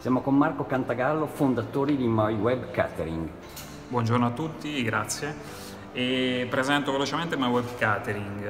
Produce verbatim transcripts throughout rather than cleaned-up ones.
Siamo con Marco Cantagallo, fondatore di MyWeb Catering. Buongiorno a tutti, grazie. E presento velocemente MyWeb Catering.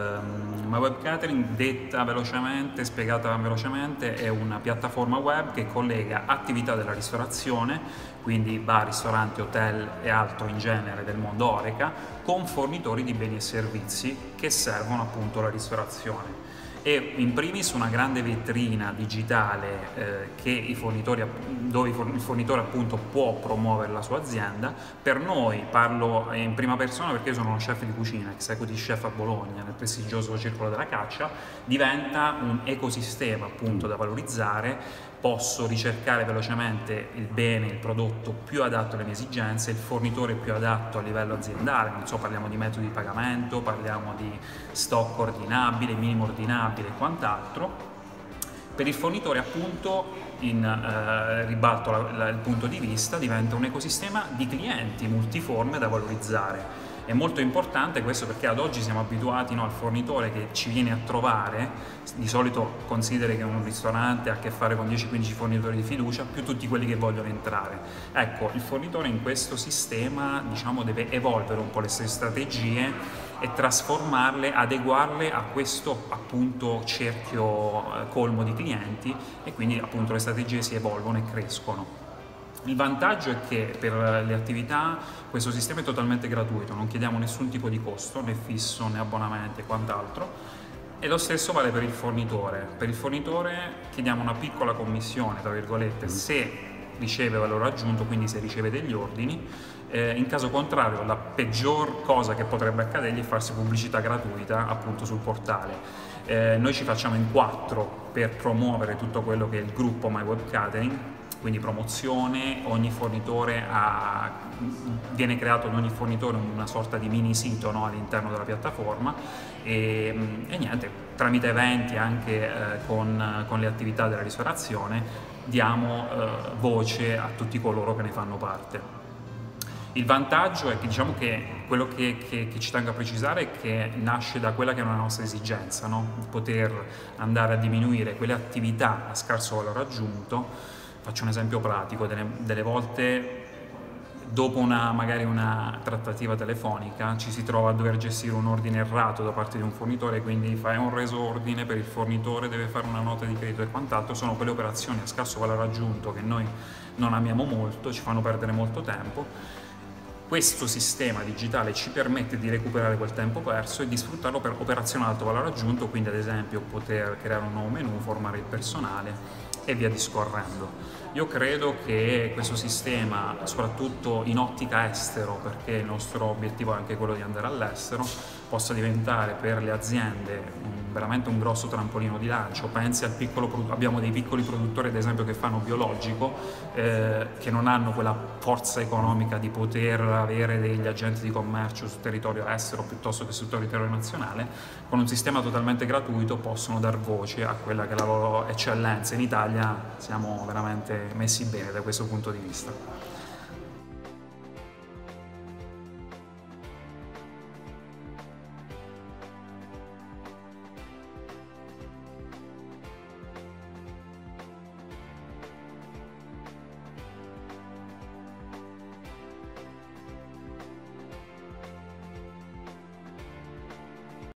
Uh, MyWeb Catering, detta velocemente, spiegata velocemente, è una piattaforma web che collega attività della ristorazione, quindi bar, ristoranti, hotel e altro in genere del mondo Horeca, con fornitori di beni e servizi che servono appunto la ristorazione. E in primis una grande vetrina digitale eh, che i fornitori, dove il fornitore appunto può promuovere la sua azienda. Per noi, parlo in prima persona perché io sono uno chef di cucina, executive chef a Bologna, nel prestigioso Circolo della Caccia, diventa un ecosistema appunto da valorizzare. Posso ricercare velocemente il bene, il prodotto più adatto alle mie esigenze, il fornitore più adatto a livello aziendale, non so, parliamo di metodi di pagamento, parliamo di stock ordinabile, minimo ordinabile e quant'altro. Per il fornitore appunto, in eh, ribalto la, la, il punto di vista, diventa un ecosistema di clienti multiforme da valorizzare. È molto importante questo perché ad oggi siamo abituati, no, al fornitore che ci viene a trovare, di solito consideri che un ristorante ha a che fare con dieci quindici fornitori di fiducia, più tutti quelli che vogliono entrare. Ecco, il fornitore in questo sistema, diciamo, deve evolvere un po' le sue strategie e trasformarle, adeguarle a questo appunto cerchio eh, colmo di clienti, e quindi appunto le strategie si evolvono e crescono. Il vantaggio è che per le attività questo sistema è totalmente gratuito, non chiediamo nessun tipo di costo, né fisso né abbonamenti e quant'altro, e lo stesso vale per il fornitore. Per il fornitore chiediamo una piccola commissione, tra virgolette, se riceve valore aggiunto, quindi se riceve degli ordini. Eh, in caso contrario, la peggior cosa che potrebbe accadergli è farsi pubblicità gratuita appunto sul portale. Eh, noi ci facciamo in quattro per promuovere tutto quello che è il gruppo MyWeb Catering, quindi promozione. Ogni fornitore ha, viene creato ad ogni fornitore una sorta di mini sito, no, all'interno della piattaforma, e, e niente, tramite eventi anche eh, con, con le attività della ristorazione diamo eh, voce a tutti coloro che ne fanno parte. Il vantaggio è che, diciamo, che quello che, che, che ci tengo a precisare è che nasce da quella che è una nostra esigenza, no? Poter andare a diminuire quelle attività a scarso valore aggiunto. Faccio un esempio pratico: delle, delle volte dopo una, magari una trattativa telefonica ci si trova a dover gestire un ordine errato da parte di un fornitore, quindi fai un resordine per il fornitore, deve fare una nota di credito e quant'altro. Sono quelle operazioni a scarso valore aggiunto che noi non amiamo molto, ci fanno perdere molto tempo. Questo sistema digitale ci permette di recuperare quel tempo perso e di sfruttarlo per operazioni ad alto valore aggiunto, quindi ad esempio poter creare un nuovo menu, formare il personale e via discorrendo. Io credo che questo sistema, soprattutto in ottica estero, perché il nostro obiettivo è anche quello di andare all'estero, possa diventare per le aziende veramente un grosso trampolino di lancio. Pensi al piccolo, abbiamo dei piccoli produttori ad esempio che fanno biologico, eh, che non hanno quella forza economica di poter avere degli agenti di commercio sul territorio estero piuttosto che sul territorio nazionale. Con un sistema totalmente gratuito possono dar voce a quella che è la loro eccellenza. In Italia siamo veramente messi bene da questo punto di vista.